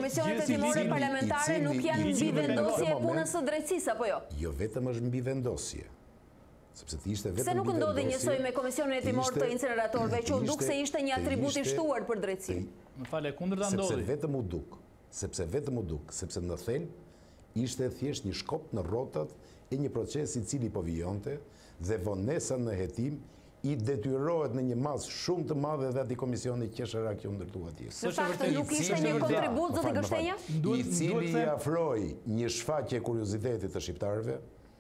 Komisionet hetimore parlamentare nuk janë mbi vendosje e punës së drejtësisë, apo jo? Jo vetëm është mbi vendosje. Sepse ishte vetëm se nuk ndodhi njësoj me Komisionin hetimor të incineratorëve, që u duk se ishte një atribut i shtuar për drejtësi. Më fale, kundërta ndodhi. Sepse vetëm u duk, sepse në thelb ishte thjesht një shkop në rrotat e një procesi i cili po vijonte dhe vonesa në hetim i detyrohet në një masë shumë të madhe dhe ati komisioni qeshëra kjo ndërtua atje. Në faktë nuk ishte një kontribut, zoti Gështenja? I cili i afroi një shfaqje kuriozitetit të shqiptarëve,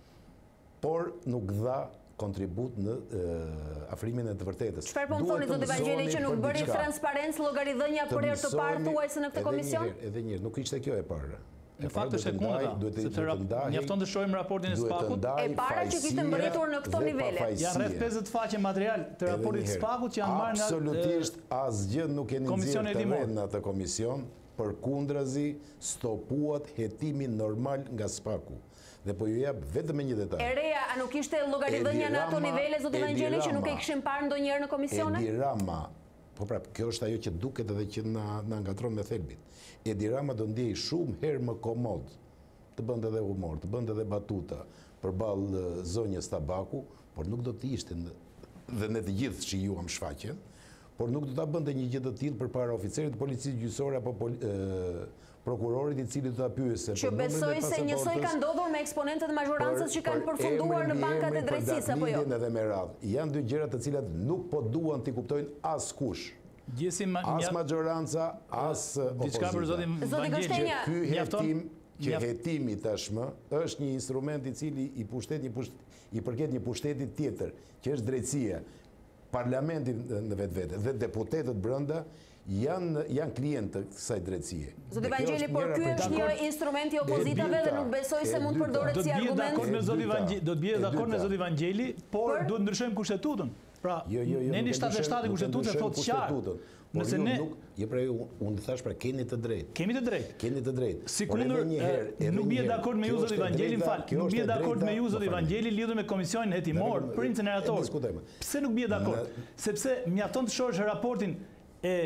por nuk dha kontribut në afrimin e të vërtetës. Çfarë po më thoni, zoti Vangjeli, që nuk bëri transparencë llogaridhënia për herë të parë tuajse në këtë komision? Edhe një herë, nuk ishte kjo e parë. Në fakt është e kundërta, sepse mjafton të shohim raportin e SPAK-ut. E para që kishte mbërritur në këto nivele. Janë rreth 50 faqe material të raportit të SPAK-ut që janë marrë nga absolutisht asgjë nuk e nxjerr të rreth në atë komision, përkundrazi stopuat hetimin normal nga SPAK-u. Dhe po ju jap vetëm një detaj. E reja, a nuk ishte llogaridhënia në ato nivele, zoti Vangjeli, që nuk e kishim parë ndonjëherë në komisione? Edi Rama, po prap, kjo është ajo që duket edhe që na ngatron me thelbin. Edi Rama do ndjej shumë herë më komod të bënte edhe humor, të bënte edhe batuta përballë zonjës Tabaku, por nuk do të ishte dhe ne të gjithë shijuam shfaqjen, por nuk do ta bënte një gjë të tillë përpara oficerit të policisë gjyqësore apo prokurorit i cili do ta pyese. Që besoj se njësoj ka ndodhur me eksponentët e mazhorancës që kanë përfunduar në bankat e drejtësisë apo jo? Edhe me radhë. Janë dy gjëra të cilat nuk po duan t'i kuptojnë askush. As majoranca, as opozita. Zoti Gështenja, Ky hetimi tashmë është një instrument i cili i përket një pushteti tjetër, që është drejtësia. Parlamenti në vetvete dhe deputetët brenda janë klientë të kësaj drejtësie. Zoti Vangjeli, por ky është një instrument i opozitave dhe nuk besoj se mund përdoret si argument. Do të bie dakord me zoti Vangjeli, por duhet ndryshojmë kushtetutën. Pra, ne në 77 kushtetutën thotë qartë. Nëse ne unë thash pra keni të drejtë. Kemi të drejtë. Keni të drejtë. Sikundër nuk bie dakord me ju zoti Vangjeli, nuk bie dakord me ju zoti Vangjeli lidhur me komisionin hetimor për incinerator. Pse nuk bie dakord? Sepse mjafton të shohësh raportin e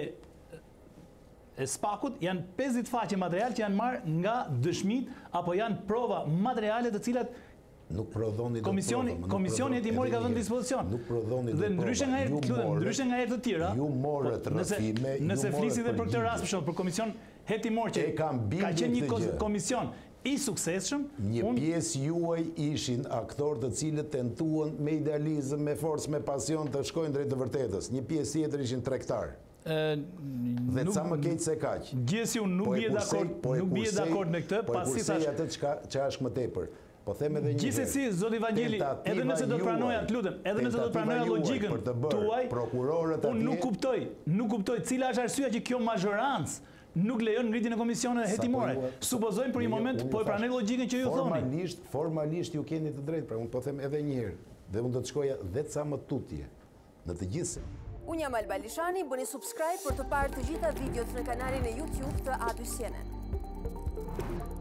SPAK-ut, janë 50 faqe material që janë marrë nga dëshmit apo janë prova materiale të cilat nuk prodhoni komisioni hetimor ka dhënë dispozicion. Nuk prodhoni dhe ndryshe nga herë të tjera. Ju morët rrëfime. Nëse flisi dhe për këtë rast për shembull, për komision hetimor që ka qenë një komision i suksesshëm, një pjesë juaj ishin aktorë të cilët tentuan me idealizëm, me forcë, me pasion të shkojnë drejt të vërtetës. Një pjesë tjetër ishin tregtar. Dhe ca më keq se kaq. Gjesi unë nuk bie dakord me këtë, pasi thash atë çka është më tepër. Po them edhe një. Gjithsesi, zoti Vangjeli, edhe nëse do të pranoja, lutem, edhe nëse do të pranoja logjikën tuaj, prokurorët atje, unë nuk kuptoj cila është arsyeja që kjo mazhorancë nuk lejon ngritjen e komisioneve hetimore. Supozojmë për një moment po e pranoj logjikën që ju thoni. Formalisht ju keni të drejtë, pra unë po them edhe një herë, dhe unë do të shkoja dhe ca më tutje në të gjithë. Unë jam Alba Lishani, bëni subscribe për të parë të gjitha videot në kanalin e YouTube të A2 CNN.